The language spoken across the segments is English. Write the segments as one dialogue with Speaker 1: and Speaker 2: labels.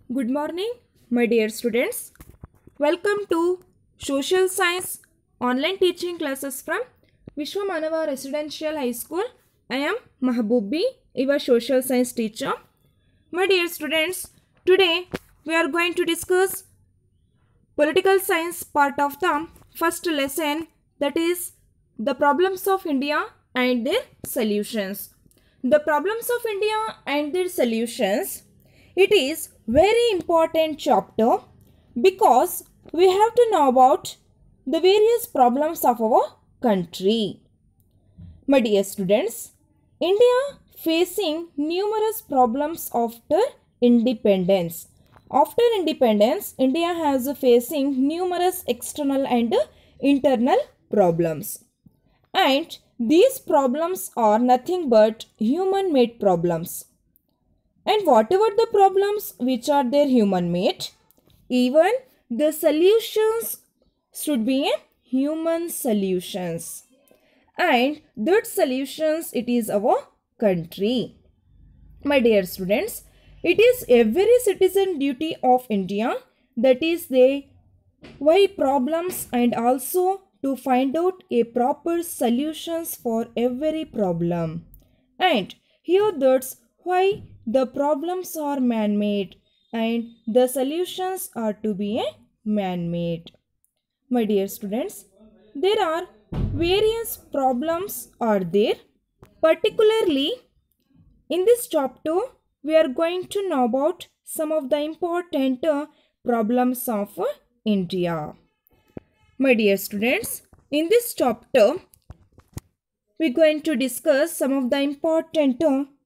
Speaker 1: Good morning, my dear students. Welcome to Social Science online teaching classes from Vishwamanava Residential High School. I am Mahboobi, your social science teacher. My dear students, today we are going to discuss political science part of the first lesson, that is the problems of India and their solutions. The problems of India and their solutions. It is very important chapter because we have to know about the various problems of our country. My dear students, India facing numerous problems after independence. After independence, India has facing numerous external and internal problems. And these problems are nothing but human-made problems. And whatever the problems which are there human-made, even the solutions should be human solutions. And that solutions, it is our country. My dear students, it is every citizen duty of India, that is they why problems and also to find out a proper solutions for every problem. And here that's why the problems are man-made and the solutions are to be man-made. My dear students, there are various problems are there. Particularly in this chapter, we are going to know about some of the important problems of India. My dear students, in this chapter, we are going to discuss some of the important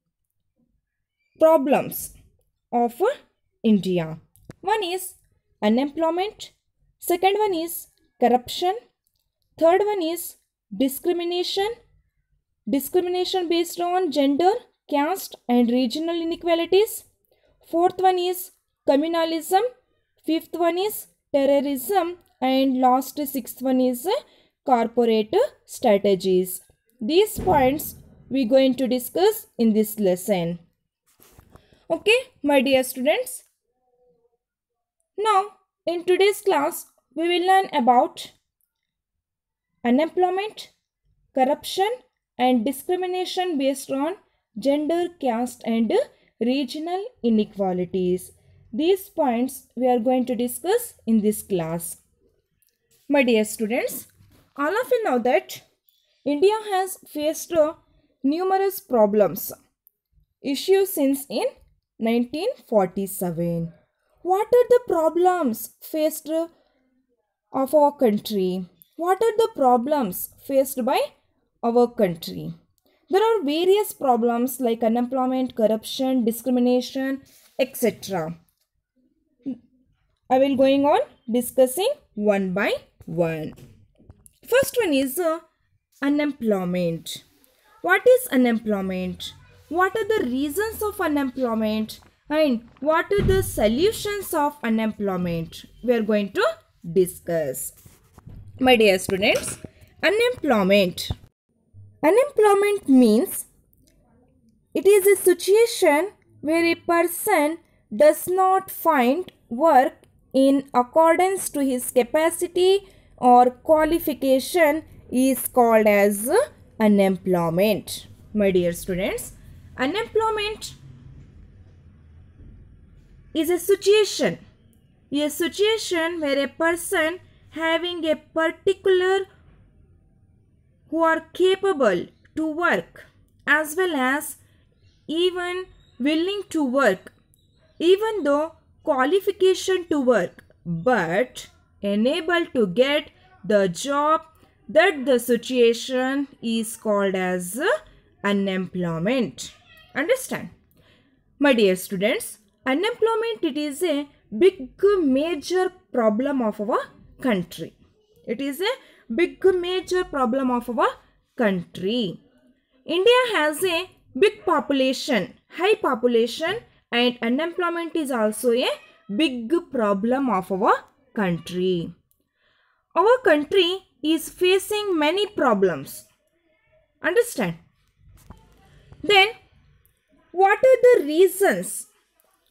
Speaker 1: problems of India. One is unemployment, second one is corruption, third one is discrimination based on gender, caste and regional inequalities. Fourth one is communalism, fifth one is terrorism, and last sixth one is corporate strategies. These points we are going to discuss in this lesson. Okay, my dear students. Now, in today's class, we will learn about unemployment, corruption and discrimination based on gender, caste and regional inequalities. These points we are going to discuss in this class. My dear students, all of you know that India has faced numerous problems, issues since in 1947. What are the problems faced of our country? What are the problems faced by our country? There are various problems like unemployment, corruption, discrimination, etc. I will going on discussing one by one. First one is unemployment. What is unemployment? What are the reasons of unemployment? And what are the solutions of unemployment? We are going to discuss. My dear students, unemployment. Unemployment means it is a situation where a person does not find work in accordance to his capacity or qualification is called as unemployment. My dear students, unemployment is a situation where a person having a particular who are capable to work as well as even willing to work, even though qualification to work, but unable to get the job, that the situation is called as unemployment. Understand? My dear students, unemployment, it is a big major problem of our country. It is a big major problem of our country. India has a big population, high population, and unemployment is also a big problem of our country. Our country is facing many problems. Understand? Then, what are the reasons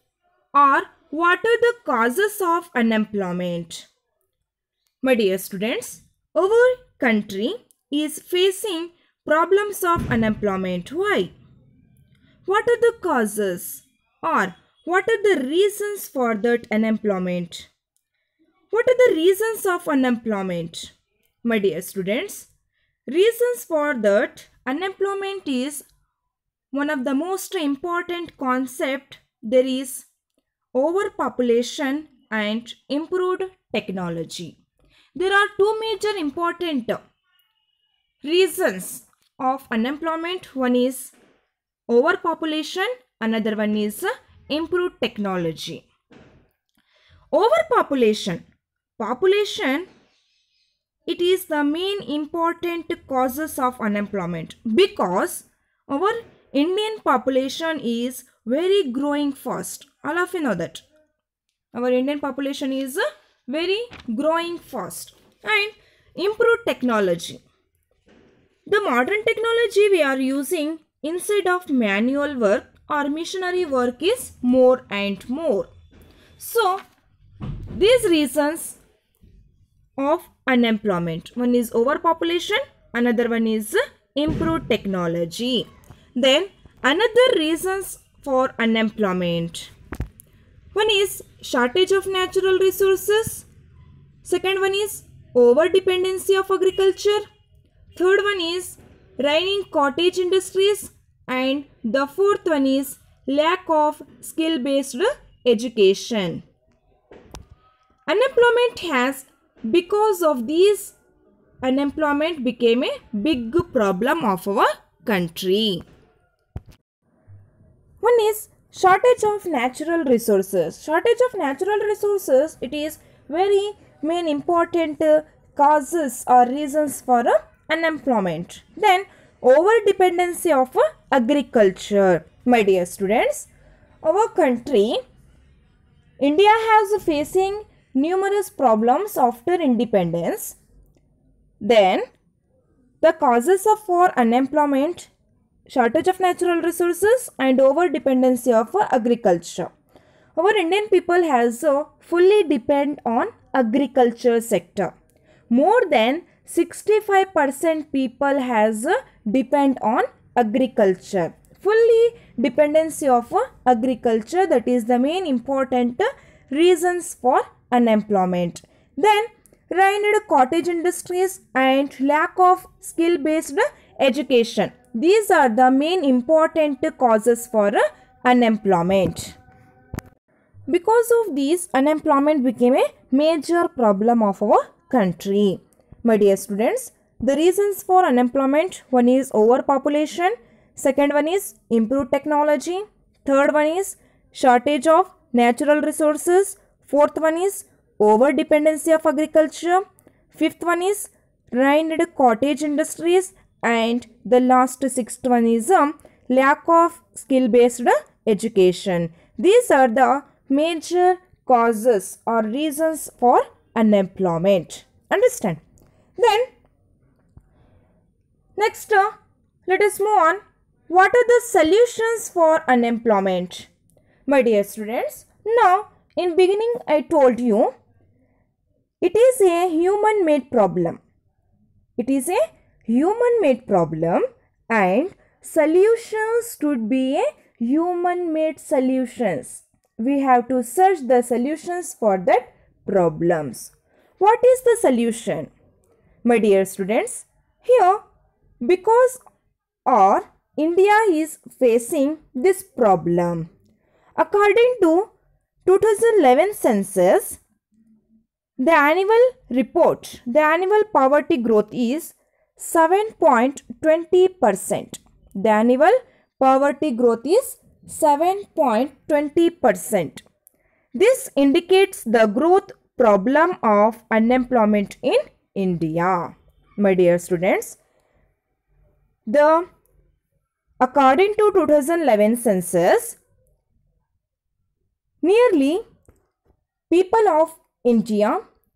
Speaker 1: or what are the causes of unemployment? My dear students, our country is facing problems of unemployment. Why? What are the causes or what are the reasons for that unemployment? What are the reasons of unemployment? My dear students, reasons for that unemployment is one of the most important concept. There is overpopulation and improved technology. There are two major important reasons of unemployment. One is overpopulation, another one is improved technology. Overpopulation. Population, it is the main important causes of unemployment because our Indian population is very growing fast. All of you know that. Our Indian population is very growing fast. And improved technology. The modern technology we are using instead of manual work or missionary work is more and more. So, these reasons of unemployment. One is overpopulation, another one is improved technology. Then another reasons for unemployment. One is shortage of natural resources. Second one is over dependency of agriculture. Third one is raining cottage industries. And the fourth one is lack of skill-based education. Unemployment has, because of these, unemployment became a big problem of our country. One is shortage of natural resources. Shortage of natural resources, it is very main important causes or reasons for unemployment. Then over dependency of agriculture. My dear students, our country, India has facing numerous problems after independence. Then the causes of for unemployment, shortage of natural resources and over dependency of agriculture. Our Indian people has fully depend on agriculture sector. More than 65% people has depend on agriculture. Fully dependency of agriculture, that is the main important reasons for unemployment. Then ruined cottage industries and lack of skill based education. These are the main important causes for unemployment. Because of these, unemployment became a major problem of our country. My dear students, the reasons for unemployment, one is overpopulation, second one is improved technology, third one is shortage of natural resources, fourth one is over dependency of agriculture, fifth one is ruined cottage industries, and the last sixth one is lack of skill based education. These are the major causes or reasons for unemployment. Understand? Then next let us move on. What are the solutions for unemployment? My dear students, now in beginning I told you it is a human made problem. It is a human made problem and solutions should be a human made solutions. We have to search the solutions for that problems. What is the solution? My dear students, here because India is facing this problem. According to 2011 census, the annual report, the annual poverty growth is 7.20%. The annual poverty growth is 7.20%. This indicates the growth problem of unemployment in India. My dear students, according to 2011 census, nearly people of India,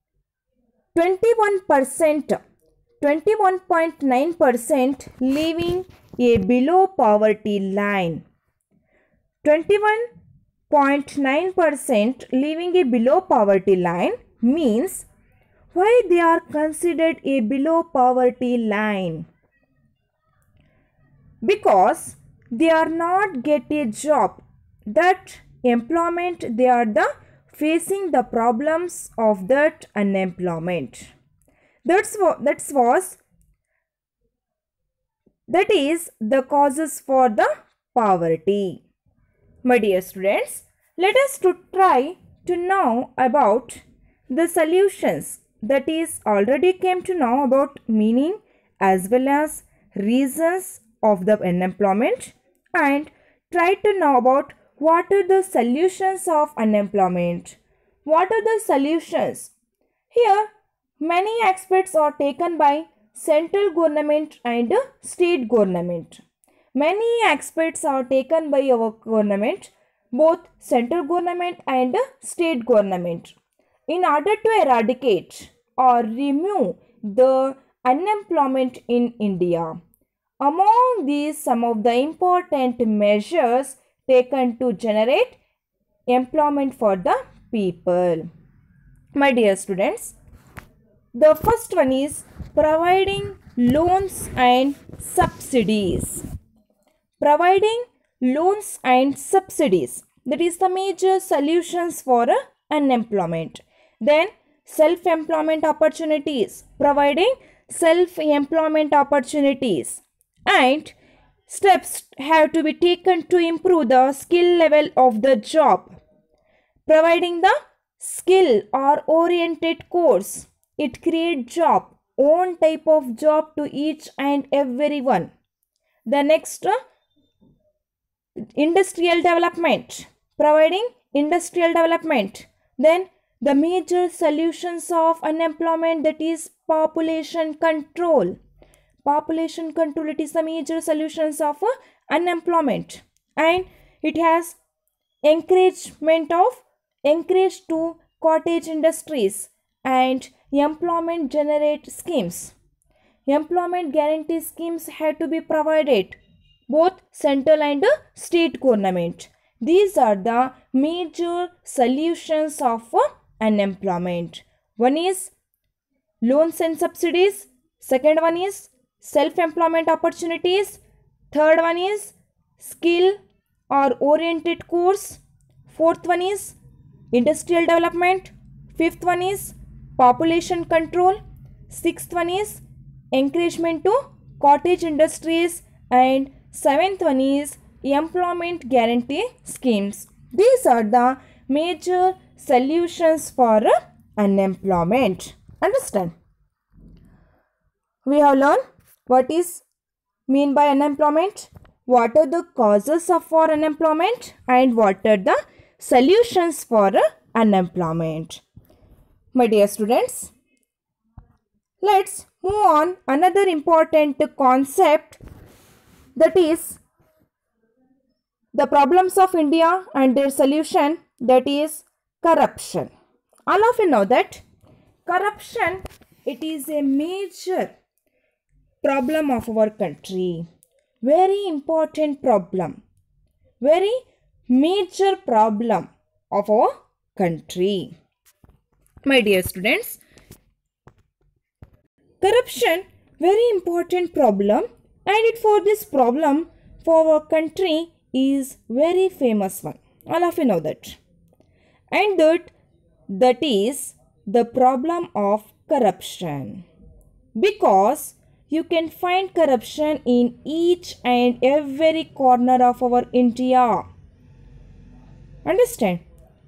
Speaker 1: 21.9% living a below poverty line. 21 0.9% living a below poverty line means why they are considered a below poverty line? Because they are not get a job, that employment, they are the facing the problems of that unemployment. That is the causes for the poverty. My dear students, let us to try to know about the solutions, that is already came to know about meaning as well as reasons of the unemployment, and try to know about what are the solutions of unemployment. What are the solutions? Here many aspects are taken by central government and state government. Many aspects are taken by our government, both central government and state government, in order to eradicate or remove the unemployment in India. Among these, some of the important measures taken to generate employment for the people. My dear students, the first one is providing loans and subsidies. Providing loans and subsidies, that is the major solutions for unemployment. Then self-employment opportunities, providing self-employment opportunities, and steps have to be taken to improve the skill level of the job. Providing the skill or oriented course, it creates job, own type of job to each and everyone. The next, industrial development, providing industrial development. Then the major solutions of unemployment, that is population control. Population control, it is the major solutions of unemployment, and it has encourage to cottage industries and employment generate schemes. Employment guarantee schemes have to be provided, both central and state government. These are the major solutions of unemployment. One is loans and subsidies. Second one is self-employment opportunities. Third one is skill or oriented course. Fourth one is industrial development. Fifth one is population control. Sixth one is encouragement to cottage industries, and seventh one is employment guarantee schemes. These are the major solutions for unemployment. Understand? We have learned what is mean by unemployment, what are the causes of for unemployment, and what are the solutions for unemployment. My dear students, let's move on another important concept, that is the problems of India and their solution, that is corruption. All of you know that corruption, it is a major problem of our country. Very important problem. Very major problem of our country. My dear students, corruption, very important problem, and it for this problem for our country is very famous one. All of you know that. And that is the problem of corruption. Because you can find corruption in each and every corner of our India. Understand?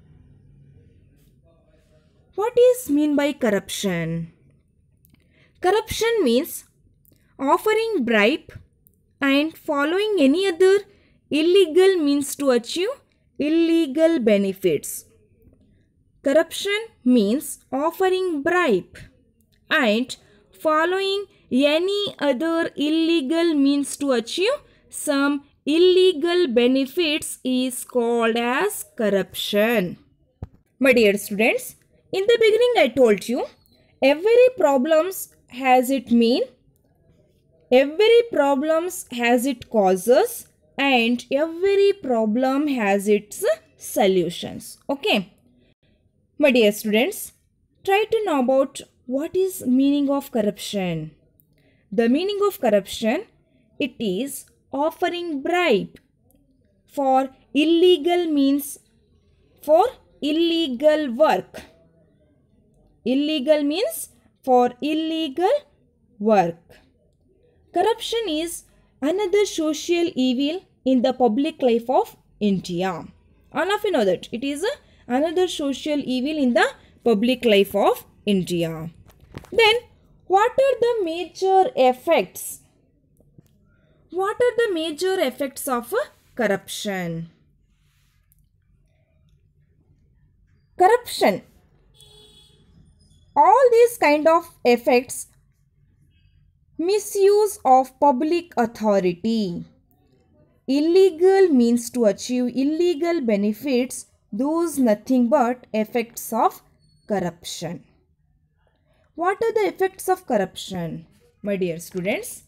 Speaker 1: What is mean by corruption? Corruption means offering bribe and following any other illegal means to achieve illegal benefits. Corruption means offering bribe and following any other illegal means to achieve some illegal benefits is called as corruption. My dear students, in the beginning I told you every problems has its mean, every problems has its causes, and every problem has its solutions. Okay, my dear students, try to know about what is meaning of corruption. The meaning of corruption, it is offering bribe for illegal means, for illegal work. Illegal means for illegal work. Corruption is another social evil in the public life of India. All of you know that it is another social evil in the public life of India. Then, what are the major effects? What are the major effects of corruption? Corruption. All these kind of effects: misuse of public authority, illegal means to achieve illegal benefits, those nothing but effects of corruption. What are the effects of corruption, my dear students?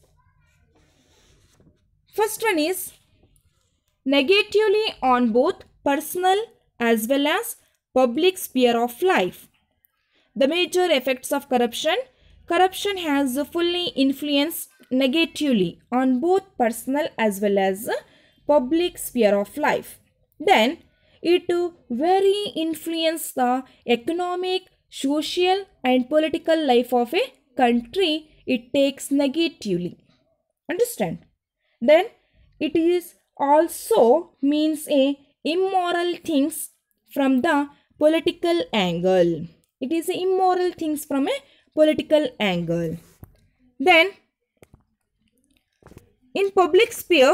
Speaker 1: First one is negatively on both personal as well as public sphere of life. The major effects of corruption: corruption has fully influenced negatively on both personal as well as public sphere of life. Then it very influence the economic, social and political life of a country. It takes negatively. Understand? Then it is also means a immoral things from the political angle. It is immoral things from a political angle. Then in public sphere,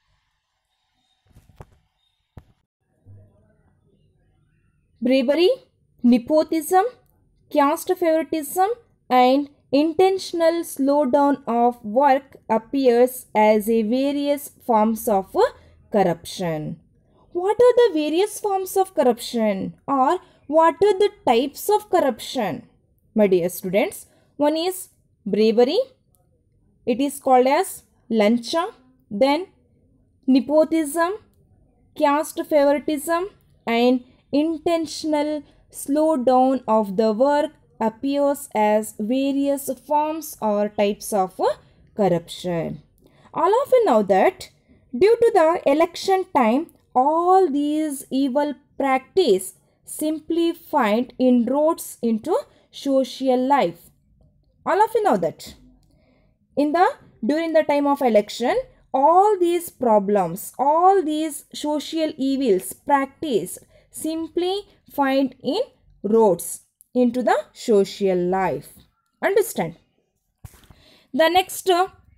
Speaker 1: bribery, nepotism, caste favoritism and intentional slowdown of work appears as a various forms of corruption. What are the various forms of corruption, or what are the types of corruption, my dear students? One is bribery. It is called as lancha. Then nepotism, caste favoritism and intentional slowdown of the work appears as various forms or types of corruption. All of you know that due to the election time, all these evil practice simply find inroads into social life. All of you know that during the time of election, all these problems, all these social evils practiced simply find inroads into the social life. Understand? The next,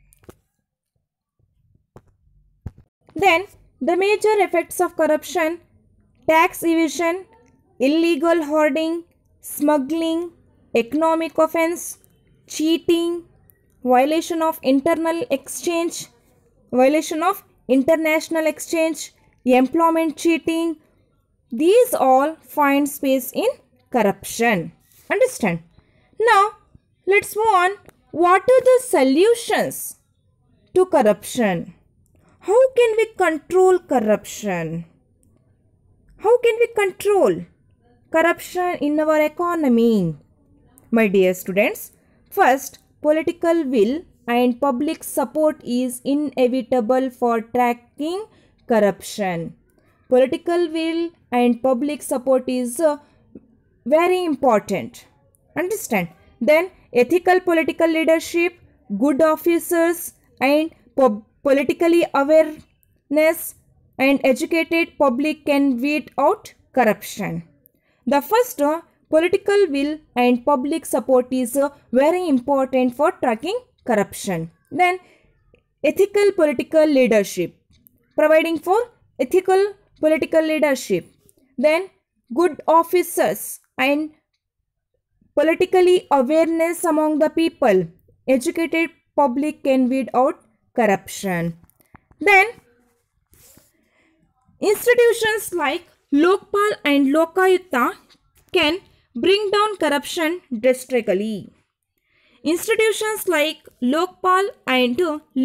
Speaker 1: then the major effects of corruption: tax evasion, illegal hoarding, smuggling, economic offense, cheating, violation of internal exchange, violation of international exchange, employment cheating. These all find space in corruption. Understand? Now, let's move on. What are the solutions to corruption? How can we control corruption? How can we control corruption in our economy? My dear students, first, political will and public support is inevitable for tracking corruption. Political will and public support is very important. Understand? Then ethical political leadership, good officers and politically awareness and educated public can weed out corruption. The first, political will and public support is very important for tracking corruption. Then ethical political leadership, providing for ethical political leadership. Then good officers and politically awareness among the people, educated public can weed out corruption. Then institutions like Lokpal and Lokayuta can bring down corruption drastically. Institutions like Lokpal and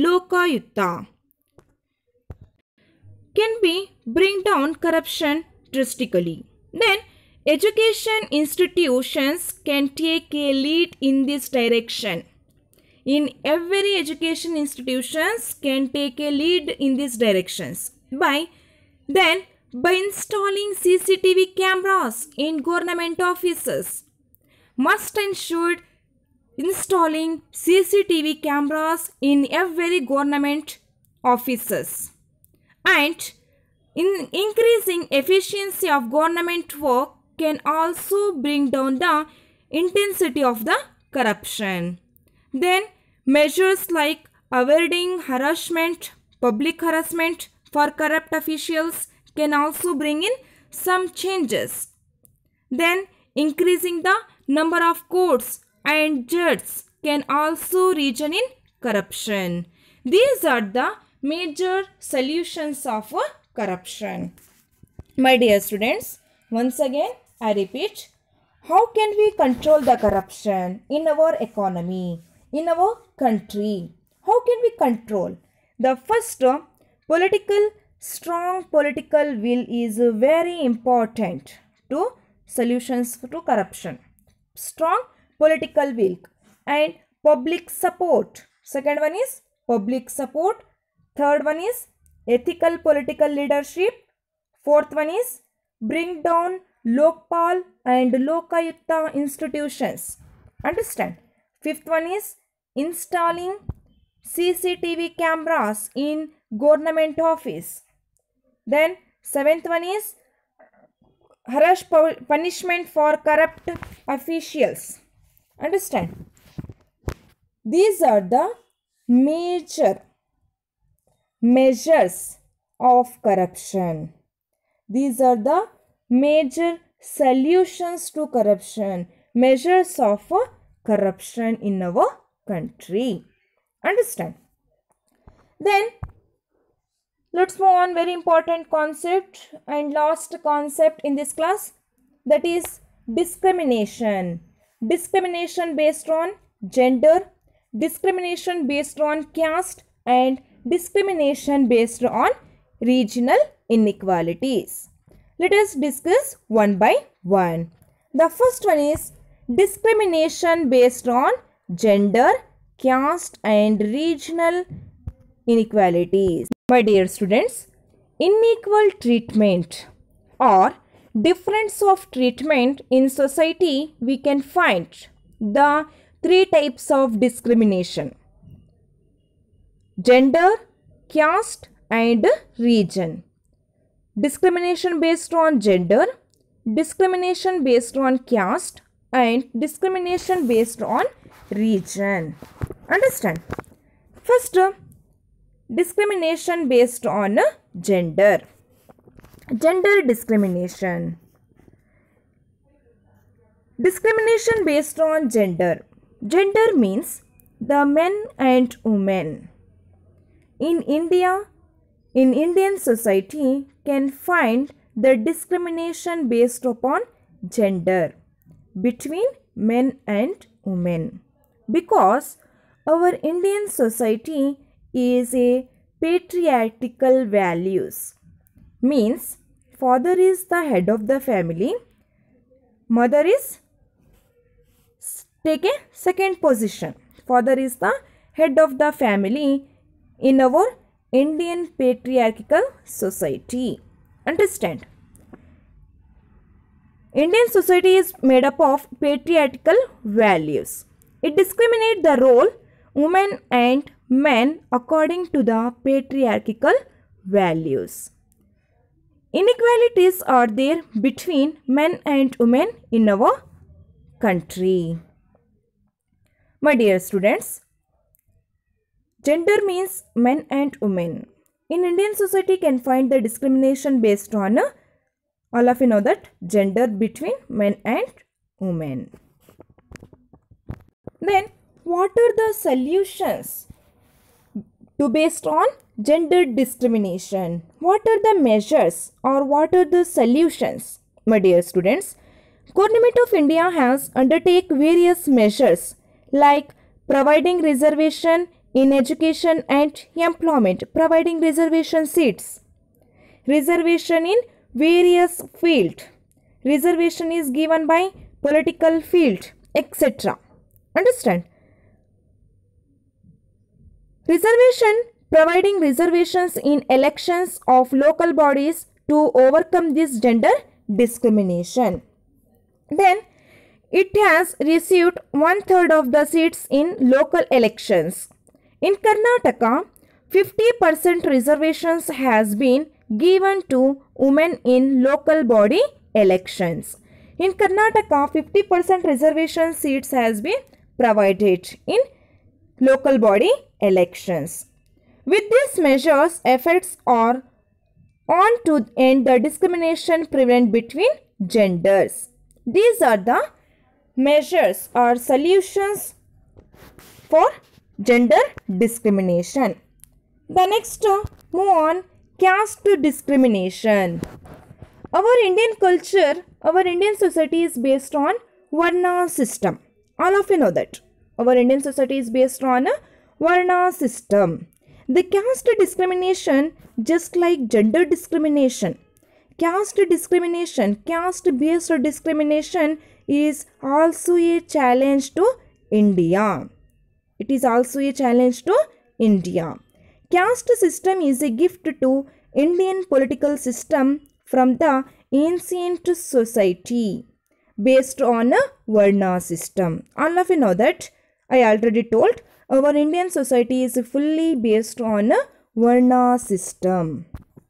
Speaker 1: Lokayuta can bring down corruption drastically. Then education institutions can take a lead in this direction. In every education institutions can take a lead in these directions by installing CCTV cameras in government offices. Must ensure installing CCTV cameras in every government offices, and in increasing efficiency of government work can also bring down the intensity of the corruption. Then measures like avoiding harassment, public harassment for corrupt officials can also bring in some changes. Then increasing the number of courts and judges can also result in corruption. These are the major solutions of corruption. My dear students, once again I repeat, how can we control the corruption in our economy, in our country? How can we control? The first, strong political will is very important to solutions to corruption. Strong political will and public support. Second one is public support. Third one is ethical political leadership. Fourth one is bring down Lokpal and Lokayukta institutions. Understand? Fifth one is installing CCTV cameras in government office. Then seventh one is harsh punishment for corrupt officials. Understand? These are the major measures of corruption. These are the major solutions to corruption, measures of corruption in our country. Understand? Then let's move on. Very important concept and last concept in this class, that is discrimination. Discrimination based on gender, discrimination based on caste, and discrimination based on regional inequalities. Let us discuss one by one. The first one is discrimination based on gender, caste, and regional inequalities. My dear students, unequal treatment or difference of treatment in society, we can find the three types of discrimination: gender, caste, and region. Discrimination based on gender, discrimination based on caste, and discrimination based on region. Understand? First, discrimination based on gender. Gender discrimination. Discrimination based on gender. Gender means the men and women. In India, in Indian society can find the discrimination based upon gender between men and women, because our Indian society is a patriarchal values. Means father is the head of the family, mother is take a second position. Father is the head of the family in our Indian patriarchal society. Understand? Indian society is made up of patriarchal values. It discriminates the role women and men according to the patriarchal values. Inequalities are there between men and women in our country. My dear students, gender means men and women. In Indian society can find the discrimination based on all of you know that gender between men and women. Then what are the solutions to based on gender discrimination? What are the measures or what are the solutions? My dear students, Government of India has undertaken various measures like providing reservation in education and employment, providing reservation seats, reservation in various field. Reservation is given by political field, etc. Understand? Reservation, providing reservations in elections of local bodies to overcome this gender discrimination. Then it has received 1/3 of the seats in local elections. In Karnataka, 50% reservations has been given to women in local body elections. In Karnataka, 50% reservation seats has been provided in local body elections. With these measures, efforts are on to end the discrimination prevent between genders. These are the measures or solutions for gender discrimination. The next, move on, caste discrimination. Our Indian culture, our Indian society is based on Varna system. All of you know that. Our Indian society is based on a Varna system. The caste discrimination, just like gender discrimination, caste-based discrimination is also a challenge to India. It is also a challenge to India. Caste system is a gift to Indian political system from the ancient society based on a Varna system. All of you know that. I already told our Indian society is fully based on a Varna system.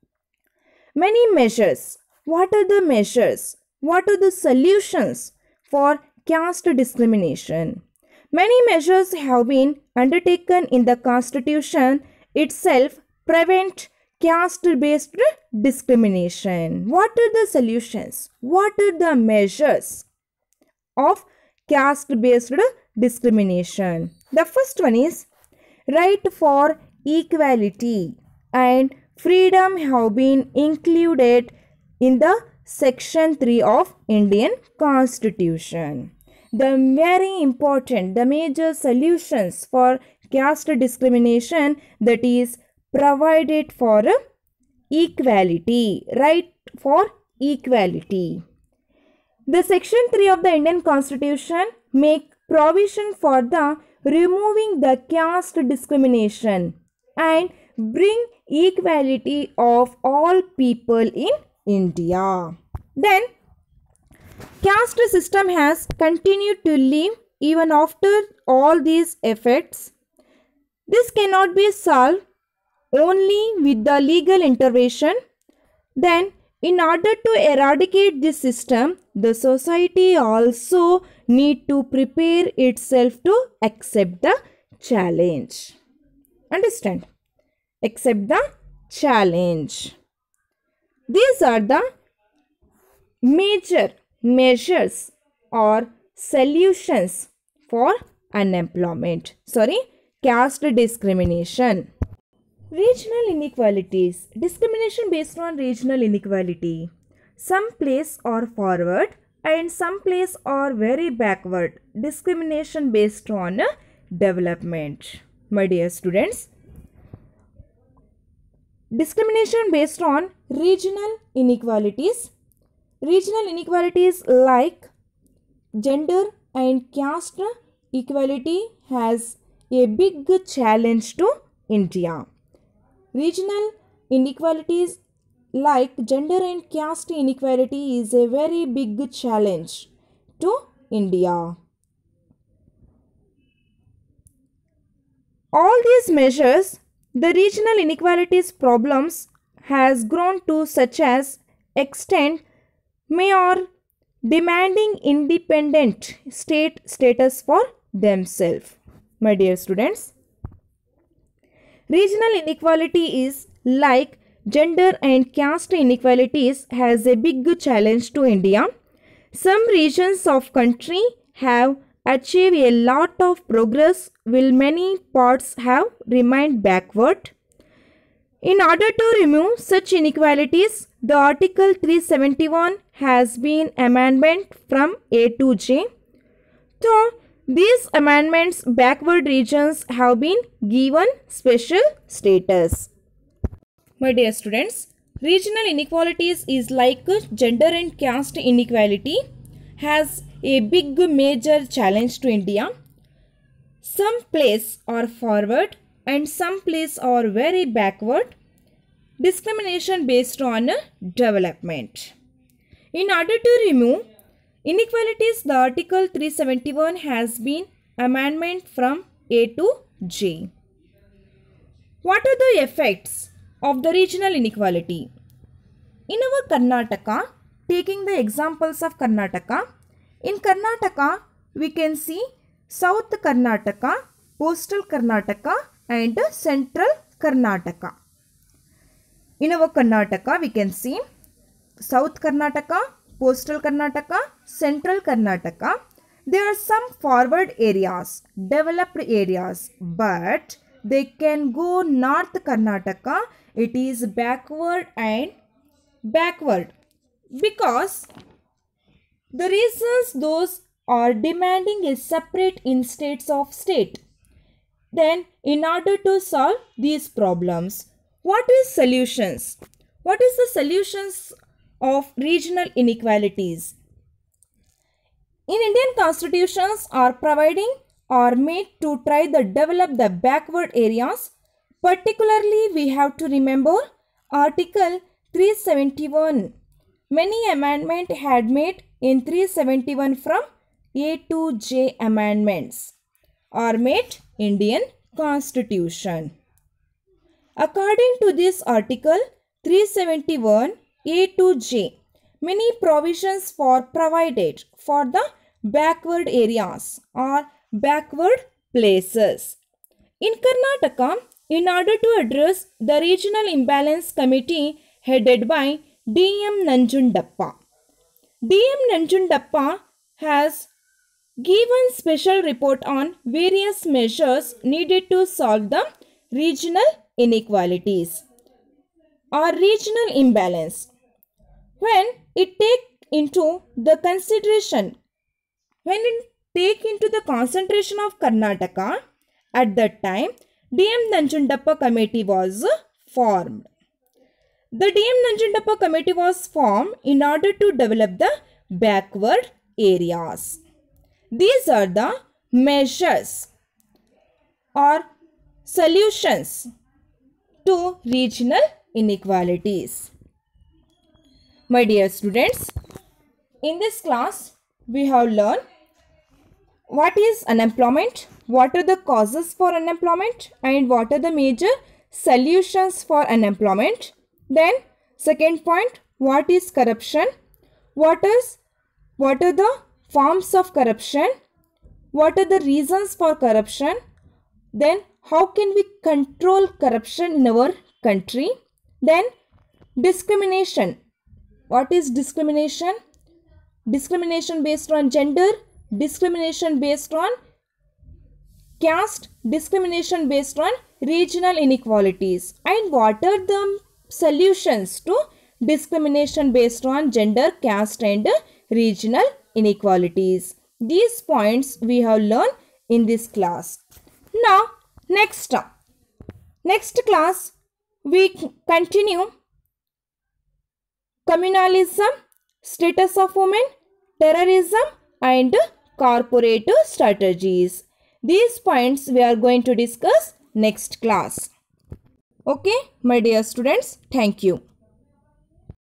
Speaker 1: Many measures. What are the measures? What are the solutions for caste discrimination? Many measures have been undertaken in the Constitution itself prevent caste-based discrimination. What are the solutions? What are the measures of caste-based discrimination? The first one is right for equality and freedom have been included in the Section 3 of Indian Constitution. The very important, the major solutions for caste discrimination, that is provided for equality, right for equality. The Section 3 of the Indian Constitution make provision for the removing the caste discrimination and bring equality of all people in India. Then, caste system has continued to live even after all these effects. This cannot be solved only with the legal intervention. Then, in order to eradicate this system, the society also need to prepare itself to accept the challenge. Understand? Accept the challenge. These are the major measures or solutions for unemployment. Caste discrimination. Regional inequalities. Discrimination based on regional inequality. Some place are forward and some place are very backward. Discrimination based on development. My dear students, discrimination based on regional inequalities. Regional inequalities like gender and caste equality has a big challenge to India. Regional inequalities like gender and caste inequality is a very big challenge to India. All these measures, the regional inequalities problems has grown to such as extent may are demanding independent state status for themselves. My dear students, regional inequality is like gender and caste inequalities has a big challenge to India. Some regions of country have achieved a lot of progress while many parts have remained backward. In order to remove such inequalities, the Article 371 has been amendment from A to J. So, these amendments, backward regions have been given special status. My dear students, regional inequalities is like gender and caste inequality has a big major challenge to India. Some places are forward and some places are very backward. Discrimination based on development. In order to remove inequalities, the Article 371 has been amendment from A to J. What are the effects of the regional inequality? In our Karnataka, taking the examples of Karnataka, in Karnataka we can see South Karnataka, Coastal Karnataka and Central Karnataka. In our Karnataka we can see South Karnataka, Coastal Karnataka, Central Karnataka. There are some forward areas, developed areas, but they can go North Karnataka. It is backward and backward because the reasons those are demanding is separate in states of state. Then in order to solve these problems, what is solutions? What is the solutions of regional inequalities? In Indian constitutions are providing or made to try to develop the backward areas. Particularly we have to remember Article 371. Many amendment had made in 371 from A to J amendments are made Indian Constitution. According to this Article 371 A to J, many provisions for provided for the backward areas or backward places. In Karnataka, in order to address the Regional Imbalance Committee headed by D.M. Nanjundappa. D.M. Nanjundappa has given special report on various measures needed to solve the regional inequalities or regional imbalance. When it take into the concentration of Karnataka, at that time D.M. Nanjundappa committee was formed. The D.M. Nanjundappa committee was formed in order to develop the backward areas. These are the measures or solutions to regional inequalities. My dear students, in this class we have learned what is unemployment, what are the causes for unemployment and what are the major solutions for unemployment. Then second point, what is corruption, what are the forms of corruption, what are the reasons for corruption, then how can we control corruption in our country. Then discrimination. What is discrimination? Discrimination based on gender, discrimination based on caste, discrimination based on regional inequalities, and what are the solutions to discrimination based on gender, caste and regional inequalities. These points we have learned in this class. Now next class we continue communalism, status of women, terrorism and corporate strategies. These points we are going to discuss next class. Okay, my dear students, thank you.